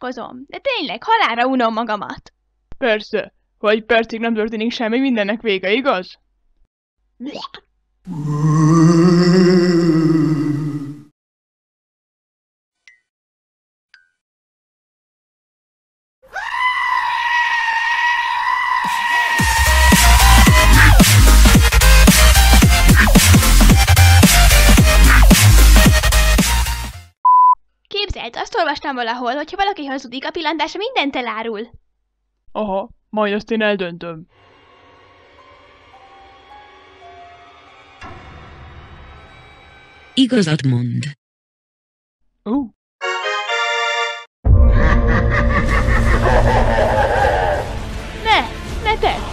unatkozom. De tényleg, halálra unom magamat. Persze, ha egy percig nem történik semmi, mindennek vége, igaz? Képzeld, azt olvastam valahol, hogyha valaki hazudik, a pillantása mindent elárul. Aha, majd azt én eldöntöm. Igazat mond. Ne tedd!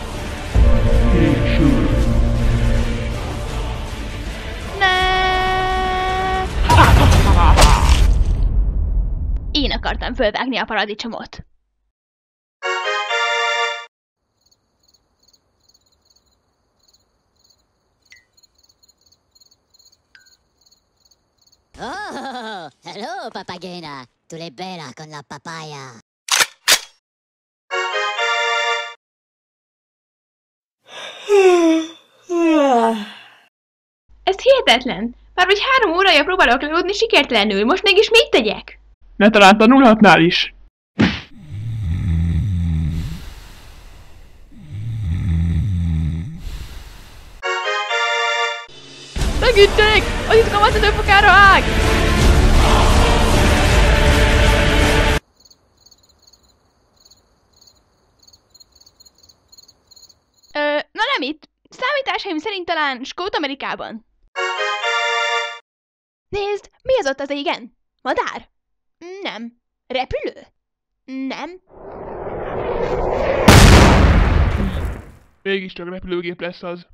Ne! Én akartam fölvágni a paradicsomot. Oh, hello, papagena. Tu l'hai bella con la papaya. Ez hihetetlen! Már vagy 3 órája próbálok lealudni sikertelenül, most mégis mit tegyek? Ne talán tanulhatnál is. Segítség! Az izgalmat az önfokára ág! Na nem itt. Számításaim szerint talán Skót-Amerikában. Nézd, mi az ott az égen? Madár? Nem. Repülő? Nem. Mégiscsak repülőgép lesz az.